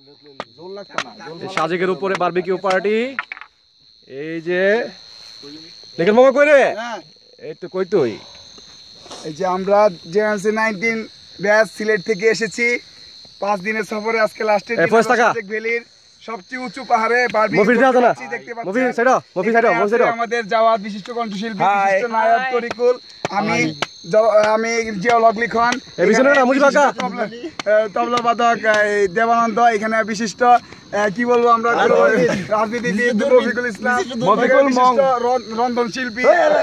সাজেকের উপরে barbecue party. এই যে দেখেন মামা কই রে? এই তো কই তুই? এই যে আমরা জেএমসি 19 ব্যাচ সিলেট থেকে এসেছি 5 দিনের সফরে। আজকে লাস্টের দিন সাজেক ভ্যালির সবচেয়ে উঁচু পাহাড়ে বারবিকিউ দেখতে পাচ্ছি। আমাদের জাওয়াদ বিশিষ্ট কণ্ঠশিল্পী, বিশিষ্ট নায়ক তরিকুল, আমি জিয়াউল হক লিখন, তবলা বাদক দেবানন্দ, এখানে বিশিষ্ট কি বলবো আমরা রাজনীতিবিদ রফিকুল ইসলাম, বিশিষ্ট রন্ধন শিল্পী,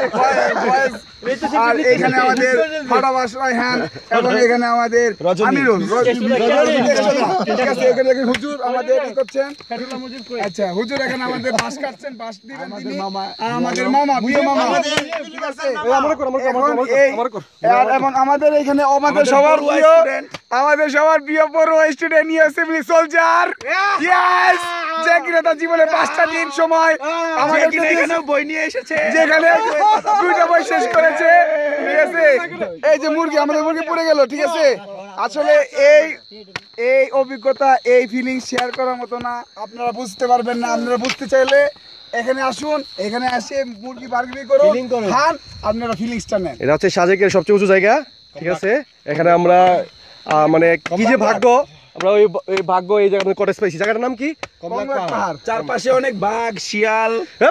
আর এখানে আমাদের ফাটাবাস রায়হান এবং এখানে আমাদের আমিরুল। ঠিক আছে, এখানে হুজুর আমাদের কি করছেন? আচ্ছা, হুজুর এখানে আমাদের বাঁশ কাটছেন, বাঁশ দিবেন তিনি, আর আমাদের মামা প্রিয় মামা। ঠিক আছে, এবং আমাদের এখানে আমাদের সবার প্রিয় পড়ুয়া স্টুডেন্ট ইউএসএফ সোলজার, ইয়েস, যে কিনা তার জীবনে 5টা দিন সময় আমাদের এখানে বই নিয়ে এসেছে, যেখানে 2টা বই শেষ করেছে। ঠিক আছে, এই যে মুরগি, আমাদের মুরগি পড়ে গেল। ঠিক আছে, আসলে এই অভিজ্ঞতা, এই ফিলিংস শেয়ার করার মতো না, আপনারা বুঝতে পারবেন না। আপনারা বুঝতে চাইলে এখানে আসুন, এখানে এসে মুরগি বারবিকিউ করুন, খান, আপনারা ফিলিংসটা নেন। এটা হচ্ছে সাজেকের সবচেয়ে উঁচু জায়গা। ঠিক আছে, এখানে আমরা মানে কি যে ভাগ্য, আমরা ওই ভাগ্য এই জায়গাটা কটেজ পাইছি। জায়গাটার নাম কি? কমলাক পাহাড়। চারপাশে অনেক বাঘ, শিয়াল,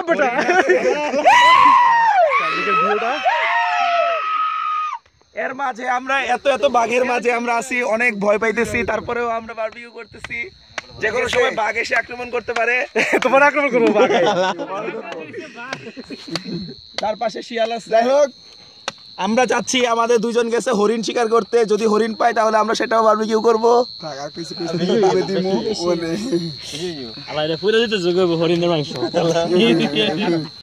এর মাঝে আমরা এত বাঘের মাঝে আমরা আছি, অনেক ভয় পাইতেছি, তারপরেও আমরা বারবিকিউ করতেছি। যে কোনো সময় বাঘ এসে আক্রমণ করতে পারে। তোমার আক্রমণ করবো বাঘ। চারপাশে শিয়াল আছে। যাই হোক, আমরা যাচ্ছি, আমাদের 2 জন গেছে হরিণ শিকার করতে। যদি হরিণ পাই তাহলে আমরা সেটাও বারবিকিউ করবো। হরিণের মাংস